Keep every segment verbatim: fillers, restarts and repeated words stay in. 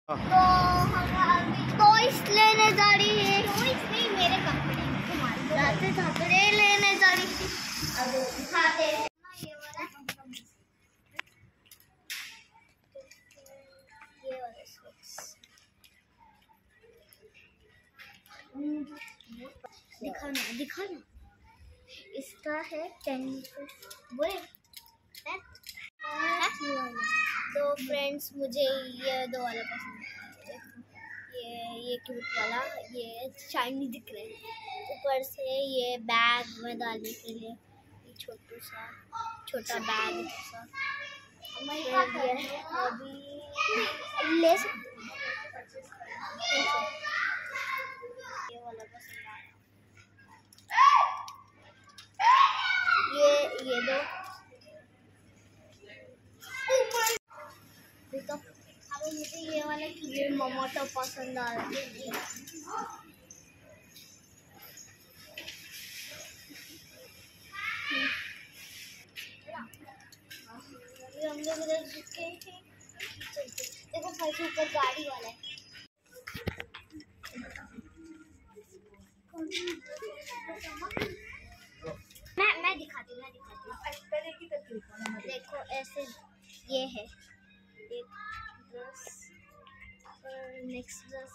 तो हम अभी टॉयज लेने जा रही है। टॉयज नहीं, मेरे कपड़े जाते कपड़े लेने जा रही थी। अब दिखाते हैं ये वाला, ये वाला सॉक्स दिखाना दिखाना इसका है टेन बोले। तो फ्रेंड्स मुझे ये दो वाला पसंद है, ये ये क्यूट वाला, ये शाइनी दिख रहे हैं ऊपर से। ये बैग में डालने के लिए ये छोटू सा छोटा बैग सा ये अभी ले ये वाला पसंद आया। ये ये दो देखो। अब मुझे ये वाला ये मोमोटो पसंद आ रहा है। हम लोग उधर रुके हैं, देखो फर्स्ट ऊपर गाड़ी वाला है। मैं मैं दिखाती हूँ मैं दिखाती हूँ देखो ऐसे ये है एक ड्रेस और नेक्स्ट ड्रेस।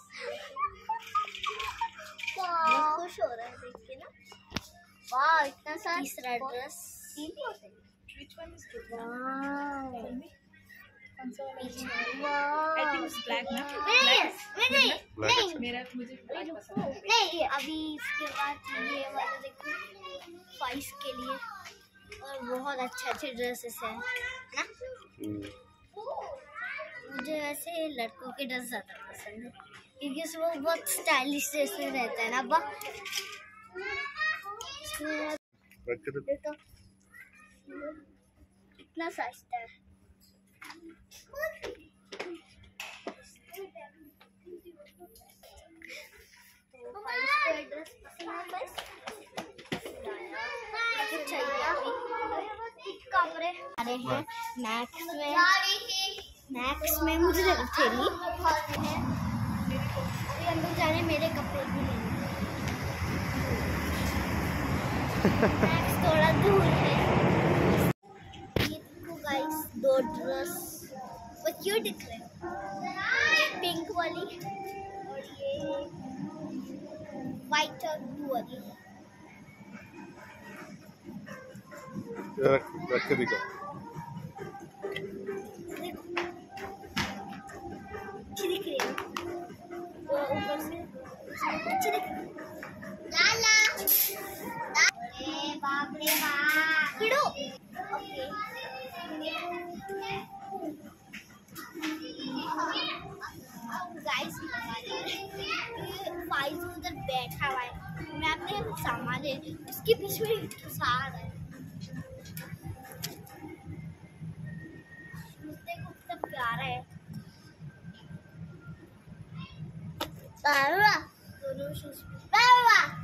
खुश हो रहा है देख के ना। वाह इतना सारा। तीसरा dress Which one is good? वाह Tell me. वाह I think it's black ना? नहीं नहीं नहीं मेरा मुझे black पसंद है। नहीं अभी इसके बाद ये वाला देखो फाइस के लिए। और बहुत अच्छे अच्छे ड्रेसेस हैं ना। मुझे वैसे लड़कों के ड्रेस ज़्यादा पसंद है क्योंकि उसमें बहुत स्टाइलिश जैसे रहता है ना। अब्बा देखो कितना सस्ता है। तो फाइव स्टार ड्रेस पसंद है बस चाहिए। अभी कपड़े आ रहे हैं मैक्स में। मैक्स में मुझे देखो थैली। अभी हम लोग जा रहे हैं मेरे कपड़े भी लेने। मैक्स थोड़ा दूर है। ये देखो गाइस दो ड्रेस वो क्यों दिख रहे हैं। ये पिंक वाली और ये वाइट और ब्लू वाली। रख रख के दिखाओ। अच्छी दिख रही है वो ऊपर से अच्छी दिख रही है। लाला अरे बाप रे बाप किड़ो ओके। गाइस फाइज उधर बैठा हुआ है, मैं अपने सामान है उसके बीच में घुसा रहा है। देखो कितना प्यारा है। दोनों शूज